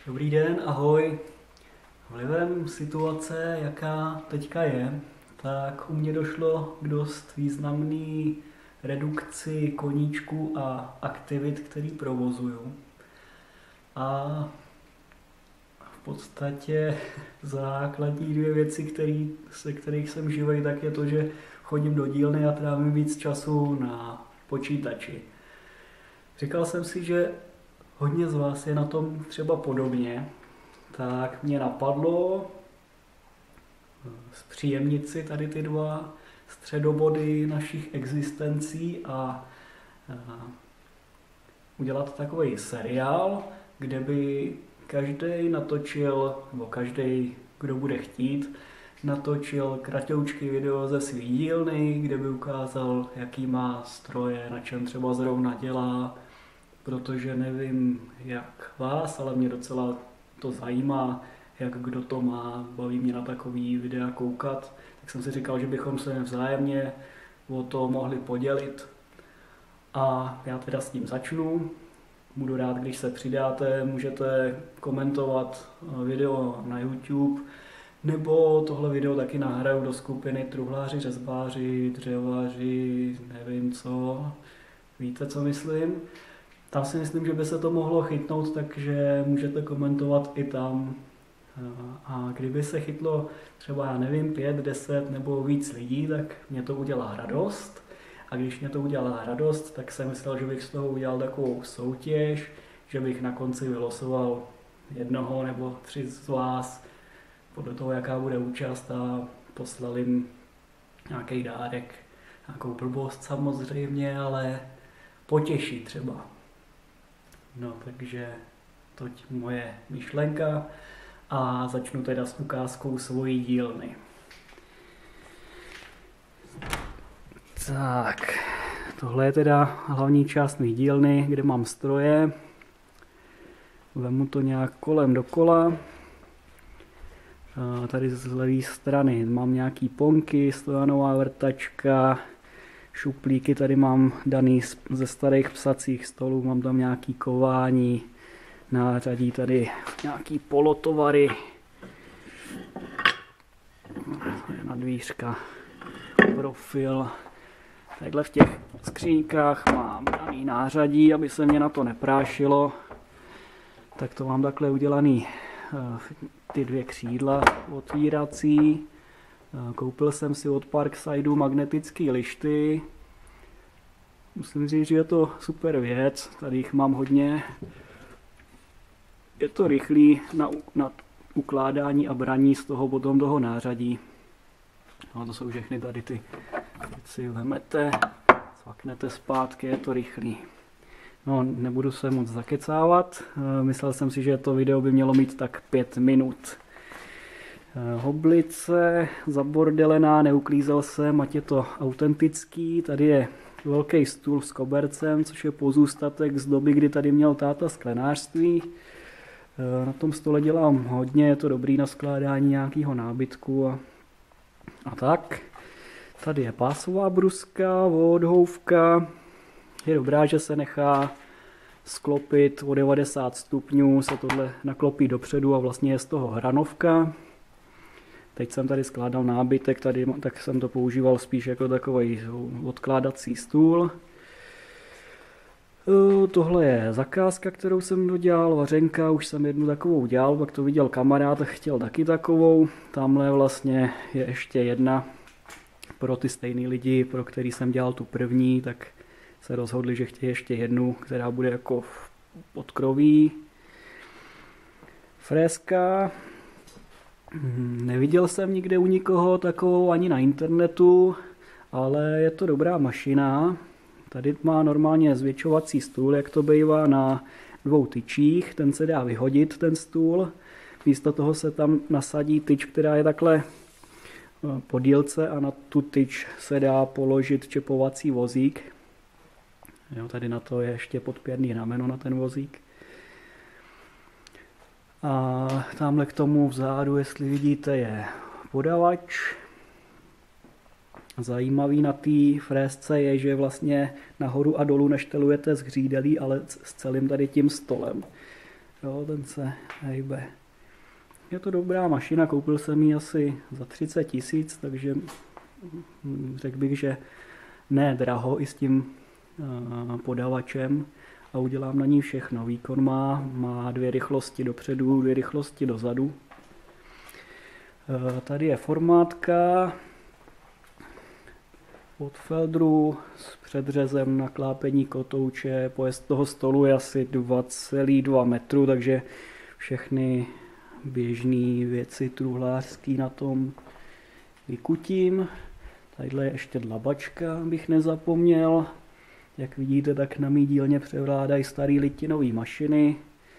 Dobrý den, ahoj. Vlivem situace, jaká teďka je, tak u mě došlo k dost významné redukci koníčků a aktivit, který provozuju. A v podstatě základní dvě věci, se kterých jsem živej, tak je to, že chodím do dílny a trávím víc času na počítači. Říkal jsem si, že hodně z vás je na tom třeba podobně, tak mě napadlo zpříjemnit si tady ty dva středobody našich existencí a udělat takový seriál, kde by každý natočil, nebo každý, kdo bude chtít, natočil kratoučky video ze svý dílny, kde by ukázal, jaký má stroje, na čem třeba zrovna dělá, protože nevím jak vás, ale mě docela to zajímá, jak kdo to má, baví mě na takový videa koukat, tak jsem si říkal, že bychom se vzájemně o to mohli podělit. A já teda s tím začnu. Budu rád, když se přidáte, můžete komentovat video na YouTube, nebo tohle video taky nahraju do skupiny Truhláři, řezbáři, dřevaři, nevím co, víte, co myslím. Tam si myslím, že by se to mohlo chytnout, takže můžete komentovat i tam. A kdyby se chytlo třeba, já nevím, 5, 10 nebo víc lidí, tak mě to udělá radost. A když mě to udělá radost, tak jsem myslel, že bych z toho udělal takovou soutěž, že bych na konci vylosoval jednoho nebo 3 z vás, podle toho, jaká bude účast, a poslal jim nějaký dárek, nějakou blbost samozřejmě, ale potěší třeba. No, takže toť moje myšlenka a začnu teda s ukázkou svojí dílny. Tak, tohle je teda hlavní část mé dílny, kde mám stroje. Vemu to nějak kolem dokola. Tady z levé strany mám nějaký ponky, stojanová vrtačka, šuplíky tady mám daný ze starých psacích stolů, mám tam nějaký kování, nářadí tady nějaký polotovary, na dvířka, profil. Takhle v těch skříňkách mám daný nářadí, aby se mě na to neprášilo. Tak to mám takhle udělaný ty 2 křídla otvírací. Koupil jsem si od Parksideu magnetické lišty. Musím říct, že je to super věc, tady jich mám hodně. Je to rychlý na ukládání a braní z toho potom toho nářadí. No, to jsou všechny tady ty věci, vemete, svaknete zpátky, je to rychlý. No, nebudu se moc zakecávat, myslel jsem si, že to video by mělo mít tak 5 minut. Hoblice, zabordelená, neuklízel jsem, ať je to autentický. Tady je velký stůl s kobercem, což je pozůstatek z doby, kdy tady měl táta sklenářství. Na tom stole dělám hodně, je to dobrý na skládání nějakého nábytku a tak. Tady je pásová bruska, vodhouvka. Je dobrá, že se nechá sklopit o 90 stupňů, se tohle naklopí dopředu a vlastně je z toho hranovka. Teď jsem tady skládal nábytek, tak jsem to používal spíš jako takový odkládací stůl. Tohle je zakázka, kterou jsem dodělal, vařenka, už jsem jednu takovou dělal, pak to viděl kamarád a chtěl taky takovou. Tamhle vlastně je ještě jedna pro ty stejný lidi, pro který jsem dělal tu první, tak se rozhodli, že chtějí ještě jednu, která bude jako podkroví. Fréska. Neviděl jsem nikde u nikoho takovou ani na internetu, ale je to dobrá mašina. Tady má normálně zvětšovací stůl, jak to bývá, na 2 tyčích. Ten se dá vyhodit, ten stůl. Místo toho se tam nasadí tyč, která je takhle po dílce, a na tu tyč se dá položit čepovací vozík. Jo, tady na to je ještě podpěrný rameno na ten vozík. A tamhle k tomu vzadu, jestli vidíte, je podavač. Zajímavý na té frésce je, že vlastně nahoru a dolů neštelujete s hřídelí, ale s celým tady tím stolem. Jo, ten se hejbe. Je to dobrá mašina, koupil jsem ji asi za 30 000, takže řekl bych, že ne draho i s tím podavačem a udělám na ní všechno. Výkon má 2 rychlosti dopředu, 2 rychlosti dozadu. Tady je formátka od Feldru s předřezem na klápení kotouče. Pojezd toho stolu je asi 2,2 metru, takže všechny běžné věci truhlářský na tom vykutím. Tadyhle je ještě dlabačka, abych nezapomněl. Jak vidíte, tak na mý dílně převládají starý litinové mašiny.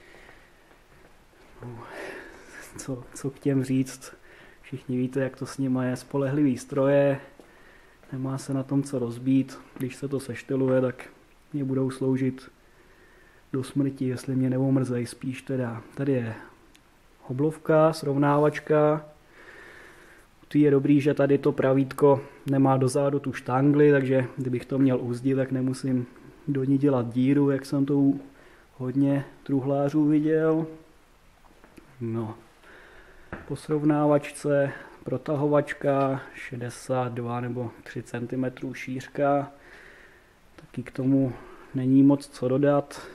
Co k těm říct? Všichni víte, jak to s nima je. Spolehlivý stroje, nemá se na tom co rozbít. Když se to sešteluje, tak mě budou sloužit do smrti, jestli mě neomrzejí spíš teda. Tady je hoblovka, srovnávačka. Tu je dobrý, že tady to pravítko nemá dozadu tu štangli, takže kdybych to měl uzdit, tak nemusím do ní dělat díru, jak jsem to u hodně truhlářů viděl. No. Po srovnávačce protahovačka 62 nebo 3 cm šířka. Taky k tomu není moc co dodat.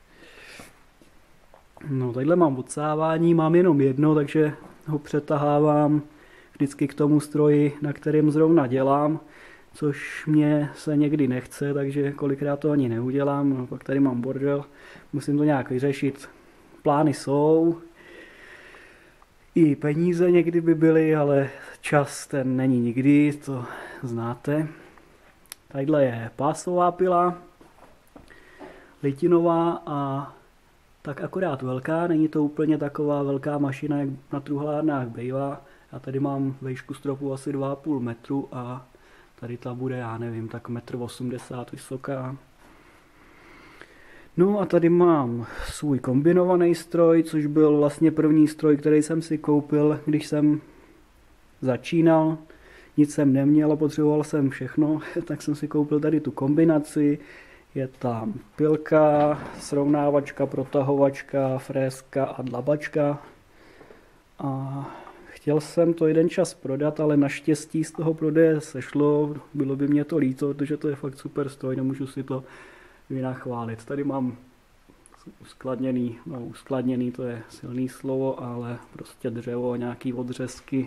No, tadyhle mám odsávání, mám jenom jedno, takže ho přetahávám vždycky k tomu stroji, na kterém zrovna dělám, což mě se někdy nechce, takže kolikrát to ani neudělám. No, pak tady mám bordel, musím to nějak vyřešit. Plány jsou, i peníze někdy by byly, ale čas ten není nikdy, to znáte. Tadyhle je pásová pila, litinová a tak akorát velká, není to úplně taková velká mašina, jak na truhlárnách bývá. Já tady mám výšku stropu asi 2,5 metru a tady ta bude, já nevím, tak 1,80 m vysoká. No a tady mám svůj kombinovaný stroj, což byl vlastně první stroj, který jsem si koupil, když jsem začínal. Nic jsem neměl a potřeboval jsem všechno, tak jsem si koupil tady tu kombinaci. Je tam pilka, srovnávačka, protahovačka, fréska a dlabačka. A chtěl jsem to jeden čas prodat, ale naštěstí z toho prodeje sešlo. Bylo by mě to líto, protože to je fakt super stroj, nemůžu si to vynachválit. Tady mám uskladněný, to je silný slovo, ale prostě dřevo, nějaký odřezky.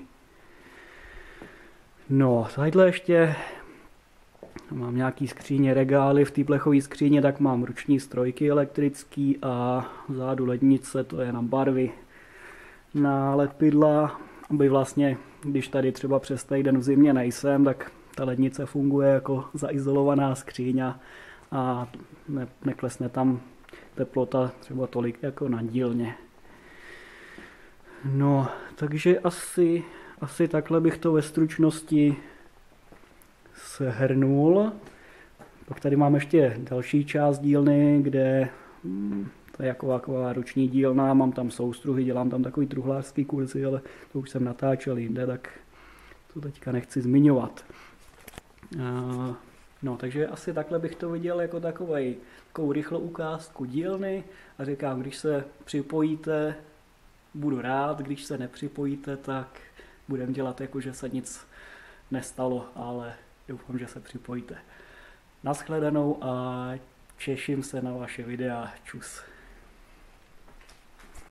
No, tadyhle ještě mám nějaký skříně, regály, v té plechové skříně tak mám ruční strojky elektrický a vzadu lednice, to je na barvy, na lepidla, aby vlastně, když tady třeba přes týden v zimě nejsem, tak ta lednice funguje jako zaizolovaná skříň a neklesne tam teplota třeba tolik jako na dílně. No, takže asi takhle bych to ve stručnosti shrnul. Pak tady mám ještě další část dílny, kde to je jako taková ruční dílna, mám tam soustruhy, dělám tam takový truhlářský kurzy, ale to už jsem natáčel jinde, tak to teďka nechci zmiňovat. No, takže asi takhle bych to viděl jako takovou rychlou ukázku dílny a říkám, když se připojíte, budu rád, když se nepřipojíte, tak budeme dělat jako, že se nic nestalo, ale doufám, že se připojíte. Naschledanou a těším se na vaše videa. Čus.